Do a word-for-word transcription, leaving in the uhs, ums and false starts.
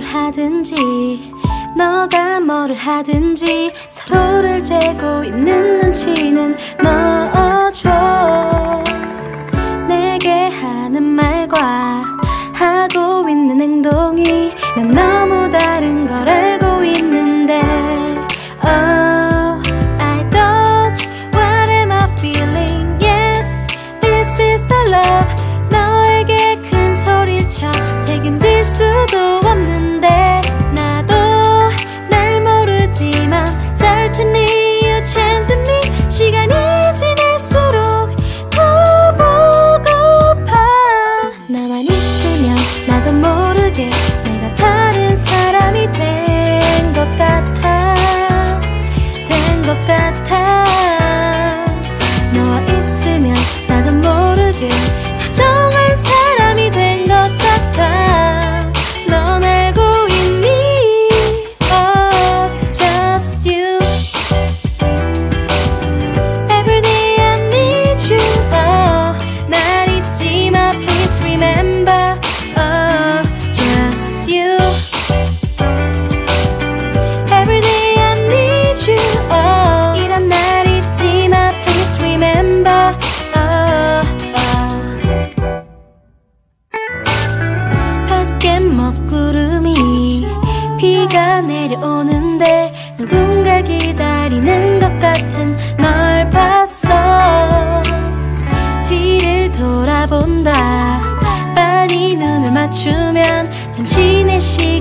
뭘 하든지 너가 뭐를 하든지 서로를 재고 있는 눈치는 넣어줘. 내게 하는 말과 하고 있는 행동이 난 너무 다른 걸 알고 있는데 Oh, I don't. What am I feeling? Yes, this is the love. 너에게 큰 소리쳐 책임질 수도 없는데 나도 날 모르지만 Certainly you chance me. 시간이 지날수록 더 보고파. 나만 있으면 나도 모르게 내가 다른 사람이 된 것 같아 된 것 같아. 너와 있으면 나도 모르게 다정한 사람이 된 것 같아. 넌 알고 있니? Oh, just you. Every day I need you. Oh, 날 잊지 마, please remember. Oh, just you. Every day I need you. Oh, 이런 날 잊지 마, please remember. Oh, oh. 밖엔 먹구름이 비가 내려오는데 누군가를 기다리는 것 같은 널 봤어. 뒤를 돌아본다. 빤히 눈을 맞추면 잠시 내 시간